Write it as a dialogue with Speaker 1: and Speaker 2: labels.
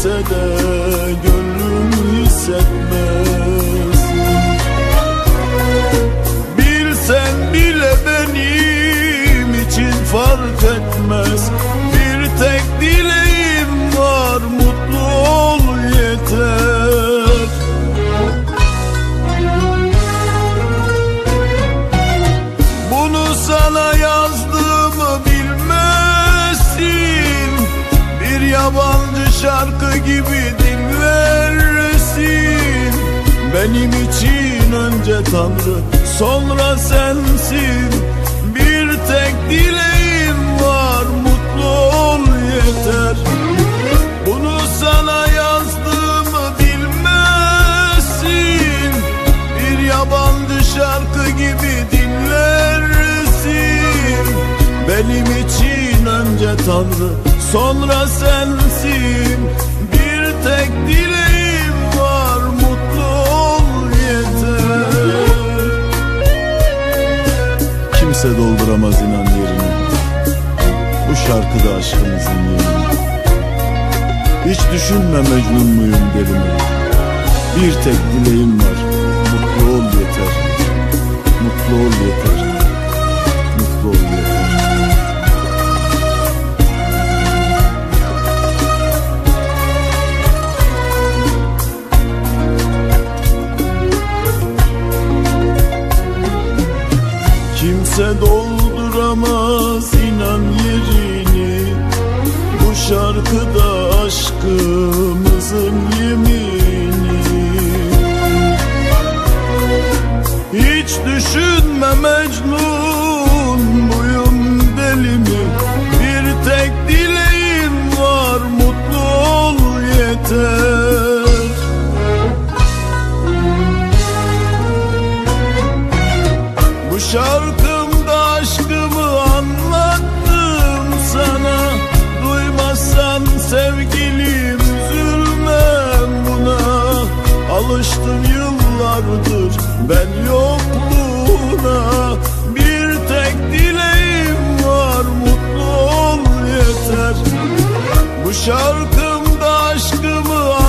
Speaker 1: bilse de gönlüm hissetmez. Bilsen bile benim için fark etmez. Bir tek dileğim var, mutlu ol yeter. Bunu sana yazdığımı bilmezsin. Bir yabancı şarkı gibi dinlersin. Benim için önce Tanrı, sonra sensin. Bir tek dileğim var, mutlu ol yeter. Bunu sana yazdığımı bilmezsin. Bir yabancı şarkı gibi dinlersin. Benim için önce Tanrı, sonra sensin. Bir tek dileğim var, mutlu ol yeter. Kimse dolduramaz inan yerini, bu şarkıda aşkımızın yerini. Hiç düşünme Mecnun muyum derimi. Bir tek dileğim var, mutlu ol yeter. Mutlu ol yeter. Mutlu ol yeter. Kimse dolduramaz inan yerini, bu şarkıda aşkımızın yemini. Hiç düşünme Mecnun muyum deli mi? Bir tek dileğim var, mutlu ol yeter. Bu şarkımda aşkımı anlattım sana. Duymazsan sevgilim üzülmem buna. Alıştım yıllardır ben yokluğuna. Bir tek dileğim var, mutlu ol yeter. Bu şarkımda aşkımı